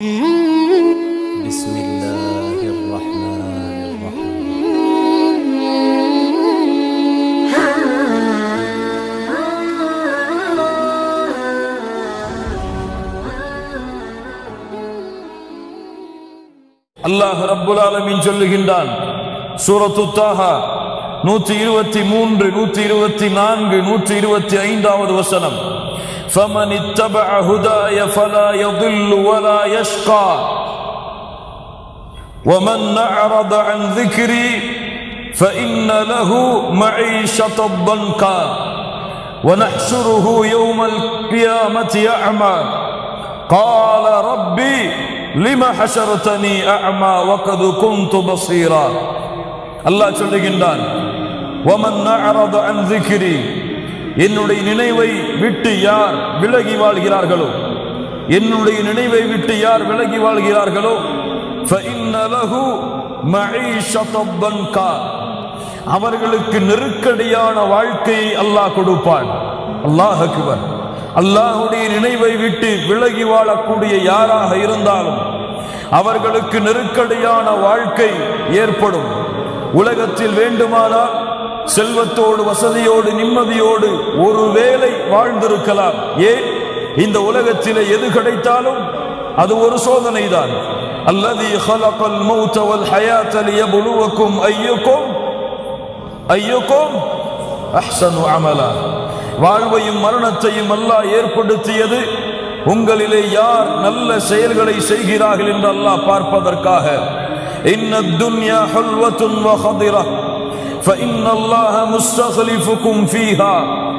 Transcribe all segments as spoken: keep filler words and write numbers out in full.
بسم الله الرحمن الرحيم. அல்லாஹ் ரப்புல் ஆலமீன் சொல்லுகின்றான் சூரத்து தாஹா நூற்று இருபத்தி மூன்று நூற்று இருபத்தி நான்கு நூற்று இருபத்தி ஐந்தாவது வசனம். فَمَنِ اتَّبَعَ هُدَايَ فَلَا يَضِلُّ وَلَا يَشْقَى وَمَنْ أَعْرَضَ عَنْ ذِكْرِي فَإِنَّ لَهُ مَعِيشَةً ضَنكًا وَنَحْشُرُهُ يَوْمَ الْقِيَامَةِ أَعْمَى قَالَ رَبِّي لِمَ حَشَرْتَنِي أَعْمَى وَقَدْ كُنْتُ بَصِيرًا. அல்லாஹ் சொல்லுகின்றான், وَمَنْ أَعْرَضَ عَنْ ذِكْرِي, என்னுடைய நினைவை விட்டு யார் விலகி வாழ்கிறார்களோ, என்னுடைய நினைவை விட்டு யார் விலகி வாழ்கிறார்களோ, فَإِنَّ لَهُ مَعِيشَةً ضَنكًا, அவர்களுக்கு நெருக்கடியான வாழ்க்கையை அல்லாஹ் கொடுப்பான். அல்லாஹ் அக்பர். அல்லாஹ்வுடைய நினைவை விட்டு விலகி வாழக்கூடிய யாராக இருந்தாலும் அவர்களுக்கு நெருக்கடியான வாழ்க்கை ஏற்படும். உலகத்தில் வேண்டுமானால் செல்வத்தோடு வசதியோடு நிம்மதியோடு ஒருவேளை வாழ்ந்திருக்கலாம். ஏன்? இந்த உலகத்திலே எது கிடைத்தாலும் அது ஒரு சோதனை தான். அல்லதி خلقல் மௌத வல் ஹயாத லியப்லுவக்கும் அய்யுக்கும் அய்யுக்கும் அஹ்ஸனு அமலா. வாழ்வையும் மரணத்தையும் அல்லாஹ் ஏற்படுத்தியது உங்களிலே யார் நல்ல செயல்களை செய்கிறார்கள் என்று அல்லாஹ் பார்ப்பதற்காக. இன்னத் துன்யா ஹல்வத்துன் வ ஹதிரா فإن الله مستخلفكم فيها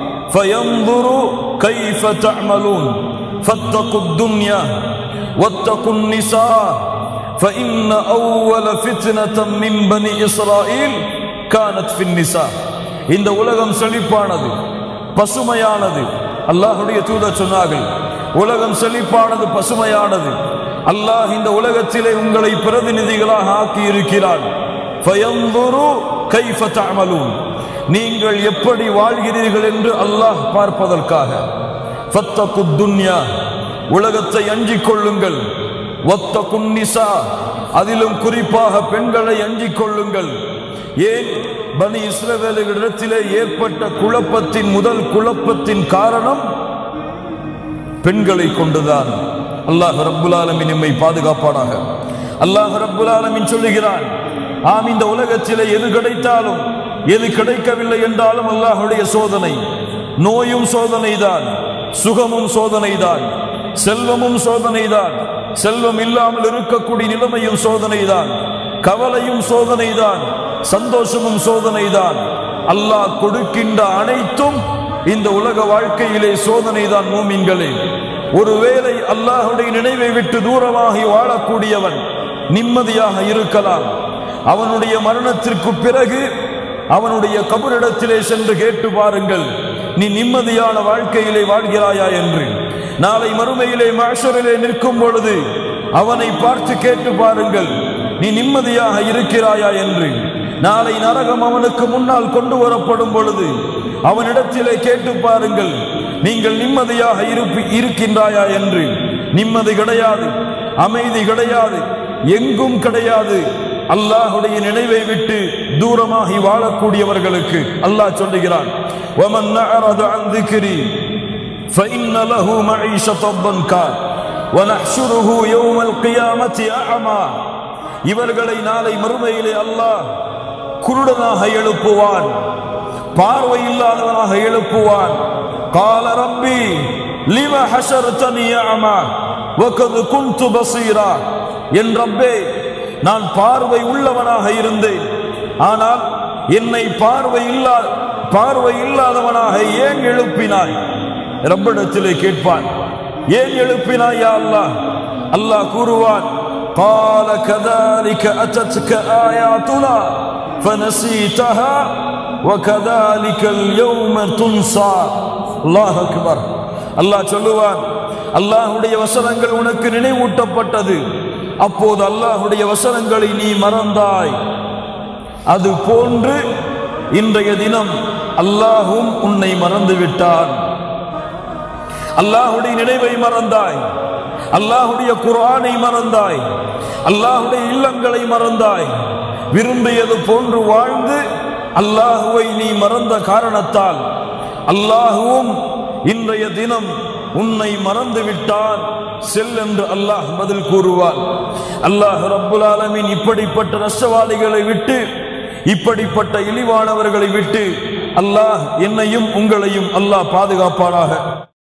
فينظر كيف تعملون فاتقوا الدنيا واتقوا النساء فإن أول فتنة من بني إسرائيل كانت في النساء. இந்த உலகம் செழிப்பானது, பசுமையானது. அல்லாஹ்வுடைய தூதர் சொன்னார்கள், உலகம் செழிப்பானது, பசுமையானது. அல்லாஹ் இந்த உலகத்திலே உங்களை பிரதிநிதிகளாக ஆக்கி இருக்கிறான். ஃபயன்துரு கைஃப தஅமலூன், நீங்கள் எப்படி வாழ்கிறீர்கள் என்று அல்லாஹ் பார்ப்பதற்காக. ஃபத்தகுத் துன்யா, உலகத்தை அஞ்சிக் கொள்ளுங்கள். வத்தகுன் நிசா, அதிலும் குறிப்பாக பெண்களை அஞ்சிக் கொள்ளுங்கள். ஏன்? பனி இஸ்ரவேலர்களிடத்திலே ஏற்பட்ட குழப்பத்தின் முதல் குழப்பத்தின் காரணம் பெண்களை கொண்டுதான். அல்லாஹ் ரப்புல் ஆலமீன் நம்மை பாதுகாப்பானாக. அல்லாஹ் ரப்புல் ஆலமீன் சொல்லுகிறான், ஆம், இந்த உலகத்திலே எது கிடைத்தாலும் எது கிடைக்கவில்லை என்றாலும் அல்லாஹ்வுடைய சோதனை. நோயும் சோதனைதான், சுகமும் சோதனைதான், செல்வமும் சோதனைதான், செல்வம் இல்லாமல் இருக்கக்கூடிய நிலைமையும் சோதனைதான், கவலையும் சோதனைதான், சந்தோஷமும் சோதனைதான். அல்லாஹ் கொடுக்கின்ற அனைத்தும் இந்த உலக வாழ்க்கையிலே சோதனைதான். மூமின்களே, ஒருவேளை அல்லாஹ்வுடைய நினைவை விட்டு தூரமாகி வாழக்கூடியவன் நிம்மதியாக இருக்கலாம். அவனுடைய மரணத்திற்கு பிறகு அவனுடைய கபரிடத்திலே சென்று கேட்டு பாருங்கள், நீ நிம்மதியான வாழ்க்கையிலே வாழ்கிறாயா என்று. நாளை மறுமையிலே மஹ்ஷரிலே நிற்கும் பொழுது அவனை பார்த்து கேட்டு பாருங்கள், நீ நிம்மதியாக இருக்கிறாயா என்று. நாளை நரகம் அவனுக்கு முன்னால் கொண்டு வரப்படும் பொழுது அவனிடத்திலே கேட்டு பாருங்கள், நீங்கள் நிம்மதியாக இருக்கின்றாயா என்று. நிம்மதி கிடையாது, அமைதி கிடையாது, எங்கும் கிடையாது. அல்லாஹ்வுடைய நினைவை விட்டு தூரமாகி வாழக்கூடியவர்களுக்கு அல்லாஹ் சொல்லுகிறான், وَمَنْ أَعْرَضَ عَنْ ذِكْرِي فَإِنَّ لَهُ مَعِيشَةً ضَنكًا وَنَحْشُرُهُ يَوْمَ الْقِيَامَةِ أَعْمَى. இவர்களை நாளை மறுமையிலே அல்லாஹ் குருடனாக எழுப்புவான், பார்வை இல்லாதவனாக எழுப்புவான். قَالَ رَبِّي لِمَ حَشَرْتَنِي أَعْمَى وَقَدْ كُنْتُ بَصِيرًا. என் ரப்பே, நான் பார்வை உள்ளவனாக இருந்தேன், ஆனால் என்னை பார்வை இல்லா பார்வை இல்லாதவனாக ஏன் எழுப்பினாய்? ரப்பிடத்திலே கேட்பான், ஏன் எழுப்பினாய் யா அல்லாஹ்? அல்லாஹ் கூறுவான், قال كذلك أتتك آياتنا فنسيتها وكذلك اليوم تنسى. அல்லாஹ் அக்பர். அல்லாஹ் சொல்லுவான், அல்லாஹ்வுடைய வசனங்கள் உனக்கு நினைவூட்டப்பட்டது, அப்போது அல்லாஹ்வுடைய வசனங்களை நீ மறந்தாய். அது போன்று இன்றைய தினம் அல்லாஹும் உன்னை மறந்து விட்டான். அல்லாஹ்வுடைய நினைவை மறந்தாய். அல்லாஹ்வுடைய குர்ஆனை மறந்தாய், அல்லாஹ்வுடைய இல்லங்களை மறந்தாய், விரும்பியது போன்று வாழ்ந்து அல்லாஹுவை நீ மறந்த காரணத்தால் அல்லாஹுவும் இன்றைய தினம் உன்னை மறந்து விட்டான், செல் என்று அல்லாஹ் பதில் கூறுவார். அல்லாஹ் ரப்புல் ஆலமீன் இப்படிப்பட்ட நஷ்டவாளிகளை விட்டு, இப்படிப்பட்ட இழிவானவர்களை விட்டு அல்லாஹ் என்னையும் உங்களையும் அல்லாஹ் பாதுகாப்பானாக.